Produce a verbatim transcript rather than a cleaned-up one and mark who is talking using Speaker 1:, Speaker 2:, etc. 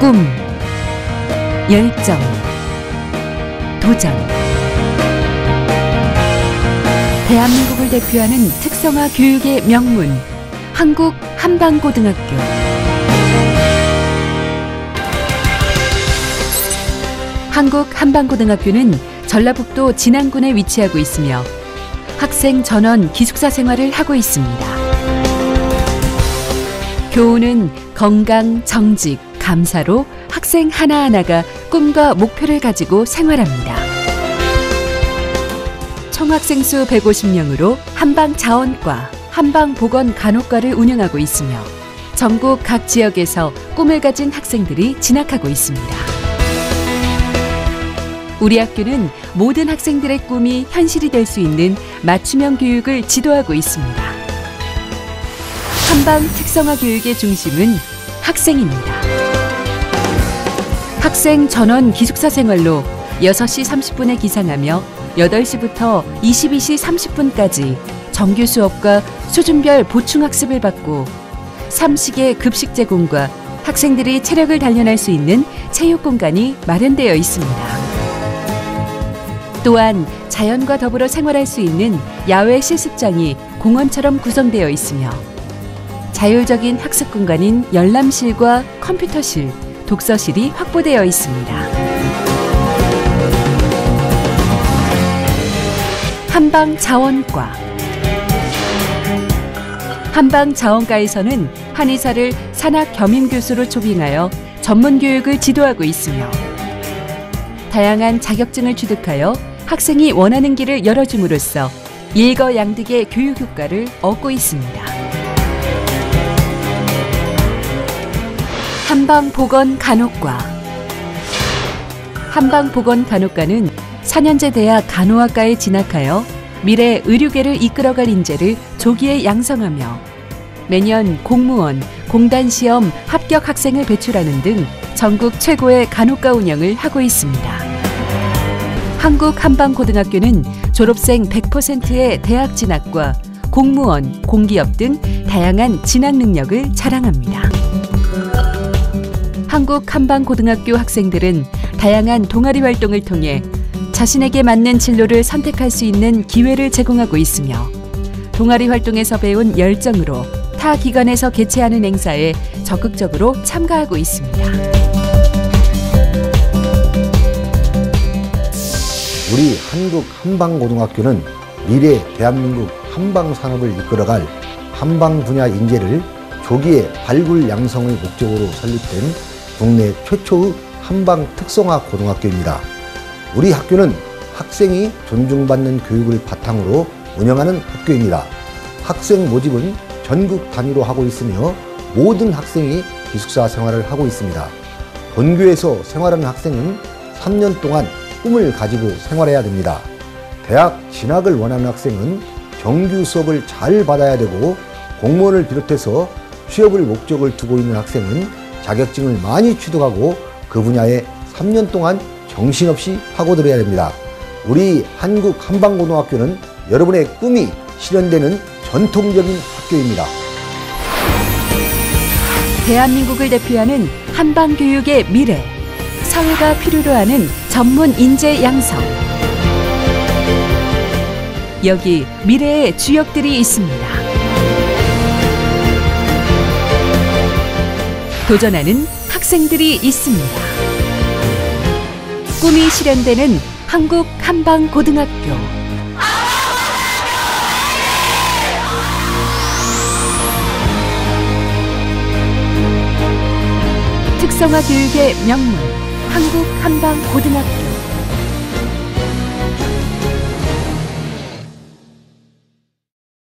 Speaker 1: 꿈, 열정, 도전. 대한민국을 대표하는 특성화 교육의 명문, 한국 한방고등학교. 한국 한방고등학교는 전라북도 진안군에 위치하고 있으며 학생 전원 기숙사 생활을 하고 있습니다. 교우는 건강, 정직, 감사로 학생 하나하나가 꿈과 목표를 가지고 생활합니다. 총 학생 수 백오십 명으로 한방자원과, 한방보건간호과를 운영하고 있으며 전국 각 지역에서 꿈을 가진 학생들이 진학하고 있습니다. 우리 학교는 모든 학생들의 꿈이 현실이 될 수 있는 맞춤형 교육을 지도하고 있습니다. 한방 특성화 교육의 중심은 학생입니다. 학생 전원 기숙사 생활로 여섯 시 삼십 분에 기상하며 여덟 시부터 이십이 시 삼십 분까지 정규 수업과 수준별 보충학습을 받고 삼식의 급식 제공과 학생들이 체력을 단련할 수 있는 체육 공간이 마련되어 있습니다. 또한 자연과 더불어 생활할 수 있는 야외 실습장이 공원처럼 구성되어 있으며 자율적인 학습 공간인 열람실과 컴퓨터실, 독서실이 확보되어 있습니다. 한방자원과. 한방자원과에서는 한의사를 산학 겸임 교수로 초빙하여 전문 교육을 지도하고 있으며 다양한 자격증을 취득하여 학생이 원하는 길을 열어줌으로써 일거양득의 교육 효과를 얻고 있습니다. 한방보건간호과. 한방보건간호과는 사 년제 대학 간호학과에 진학하여 미래 의료계를 이끌어갈 인재를 조기에 양성하며 매년 공무원, 공단시험 합격 학생을 배출하는 등 전국 최고의 간호과 운영을 하고 있습니다. 한국 한방고등학교는 졸업생 백 퍼센트의 대학 진학과 공무원, 공기업 등 다양한 진학 능력을 자랑합니다. 한국 한방고등학교 학생들은 다양한 동아리 활동을 통해 자신에게 맞는 진로를 선택할 수 있는 기회를 제공하고 있으며 동아리 활동에서 배운 열정으로 타 기관에서 개최하는 행사에 적극적으로 참가하고 있습니다.
Speaker 2: 우리 한국 한방고등학교는 미래 대한민국 한방산업을 이끌어갈 한방 분야 인재를 조기에 발굴 양성을 목적으로 설립된 국내 최초의 한방 특성화 고등학교입니다. 우리 학교는 학생이 존중받는 교육을 바탕으로 운영하는 학교입니다. 학생 모집은 전국 단위로 하고 있으며 모든 학생이 기숙사 생활을 하고 있습니다. 본교에서 생활하는 학생은 삼 년 동안 꿈을 가지고 생활해야 됩니다. 대학 진학을 원하는 학생은 정규 수업을 잘 받아야 되고 공무원을 비롯해서 취업을 목적을 두고 있는 학생은 자격증을 많이 취득하고 그 분야에 삼 년 동안 정신없이 파고들어야 됩니다. 우리 한국 한방고등학교는 여러분의 꿈이 실현되는 전통적인 학교입니다.
Speaker 1: 대한민국을 대표하는 한방교육의 미래, 사회가 필요로 하는 전문 인재 양성. 여기 미래의 주역들이 있습니다. 도전하는 학생들이 있습니다. 꿈이 실현되는 한국 한방고등학교. 특성화 교육의 명문, 한국 한방고등학교.